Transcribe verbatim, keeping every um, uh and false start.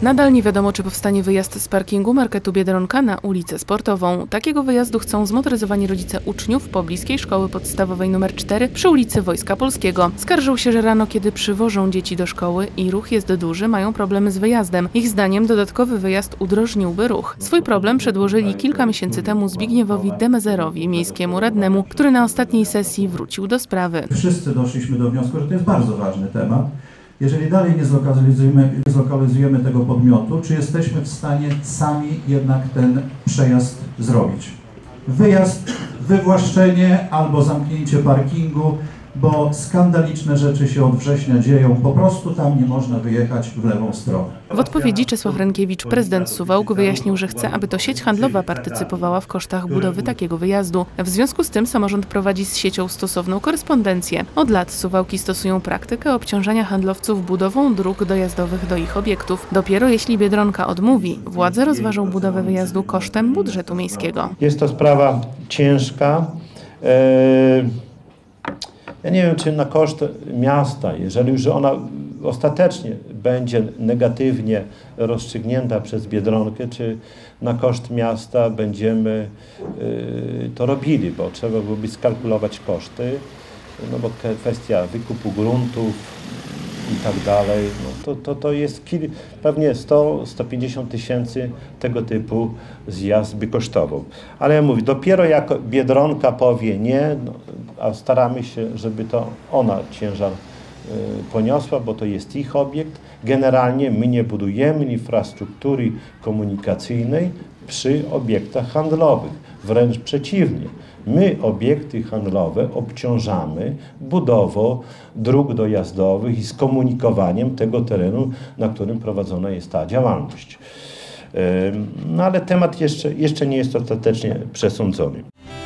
Nadal nie wiadomo, czy powstanie wyjazd z parkingu marketu Biedronka na ulicę Sportową. Takiego wyjazdu chcą zmotoryzowani rodzice uczniów pobliskiej szkoły podstawowej numer cztery przy ulicy Wojska Polskiego. Skarżą się, że rano, kiedy przywożą dzieci do szkoły i ruch jest duży, mają problemy z wyjazdem. Ich zdaniem dodatkowy wyjazd udrożniłby ruch. Swój problem przedłożyli kilka miesięcy temu Zbigniewowi Demezerowi, miejskiemu radnemu, który na ostatniej sesji wrócił do sprawy. Wszyscy doszliśmy do wniosku, że to jest bardzo ważny temat. Jeżeli dalej nie zlokalizujemy, nie zlokalizujemy tego podmiotu, czy jesteśmy w stanie sami jednak ten przejazd zrobić? Wyjazd, wywłaszczenie albo zamknięcie parkingu, bo skandaliczne rzeczy się od września dzieją. Po prostu tam nie można wyjechać w lewą stronę. W odpowiedzi Czesław Rękiewicz, prezydent Suwałk, wyjaśnił, że chce, aby to sieć handlowa partycypowała w kosztach budowy takiego wyjazdu. W związku z tym samorząd prowadzi z siecią stosowną korespondencję. Od lat Suwałki stosują praktykę obciążania handlowców budową dróg dojazdowych do ich obiektów. Dopiero jeśli Biedronka odmówi, władze rozważą budowę wyjazdu kosztem budżetu miejskiego. Jest to sprawa ciężka. Ja nie wiem, czy na koszt miasta, jeżeli już ona ostatecznie będzie negatywnie rozstrzygnięta przez Biedronkę, czy na koszt miasta będziemy y, to robili, bo trzeba byłoby skalkulować koszty, no bo kwestia wykupu gruntów i tak dalej, no to, to, to jest kil, pewnie sto do stu pięćdziesięciu tysięcy tego typu zjazd by kosztował. Ale ja mówię, dopiero jak Biedronka powie nie, no, a staramy się, żeby to ona ciężar y, poniosła, bo to jest ich obiekt. Generalnie my nie budujemy infrastruktury komunikacyjnej przy obiektach handlowych, wręcz przeciwnie. My obiekty handlowe obciążamy budową dróg dojazdowych i skomunikowaniem tego terenu, na którym prowadzona jest ta działalność. No ale temat jeszcze, jeszcze nie jest ostatecznie przesądzony.